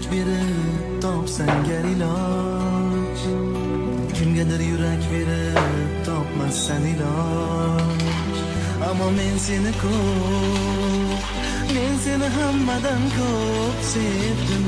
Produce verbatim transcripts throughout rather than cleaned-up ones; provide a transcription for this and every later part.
yurak verib topsan gar iloj, kimgadir yurak verib topmassan iloj. Ammo men seni ko'p, men seni hammadan ko'p sevdim.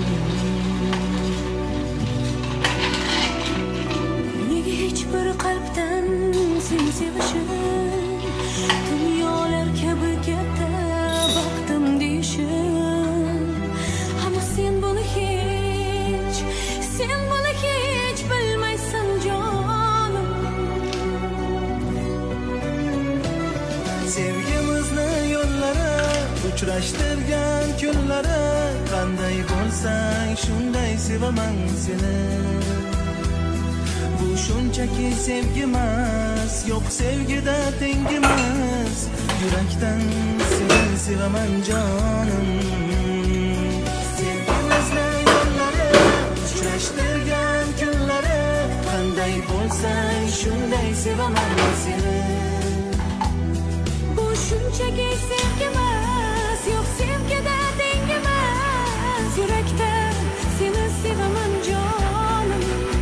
Nega hech bir qalbdan seni sevishim, dunyolar kabi katta baxtim deyishim. Ammo sen buni hech, sen buni hech bilmaysan jonim. Sevgimizni yo'llari, uchrashtirgan kunlari, qanday bo'lsang shunday sevaman seni. Bu shunchaki sevgimas, yo'q sevgida tengimas, yurakdan seni sevaman jonim. Sevgimizni yo'llari, uchrashtirgan kunlari, qanday bo'lsang shunday sevaman seni. Bu shunchaki sevgimas, yo'q sevgida tengimas, yurakdan seni sevaman jonim.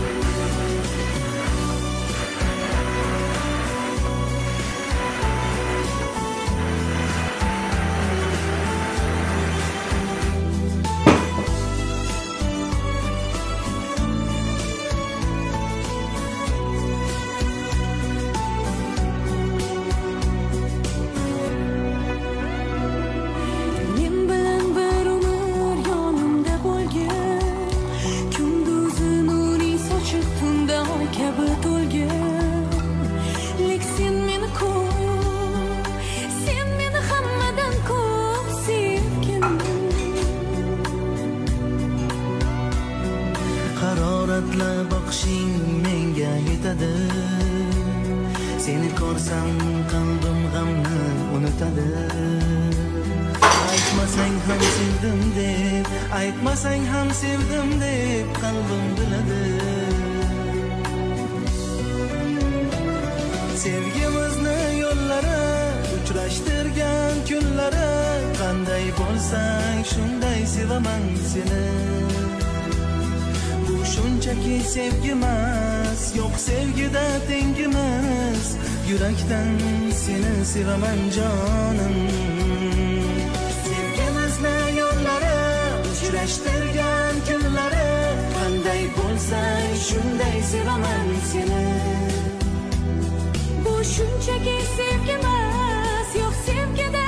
Haroratli boqishing menga yetadi, seni ko'rsam qalbim g'amni unutadi. Aytmasang ham sevdim deb, aytmasang ham sevdim deb qalbim biladi. Sevgimizni yo'llari, uchrashtirgan kunlari, qanday bo'lsang shunday sevaman seni. Bu shunchaki sevgimas, yo'q sevgida tengimas, yurakdan seni sevaman jonim. Sevgimizni yo'llari, uchrashtirgan kunlari, qanday bo'lsang shunday sevaman seni. Bu shunchaki sevgimas, yo'q sevgida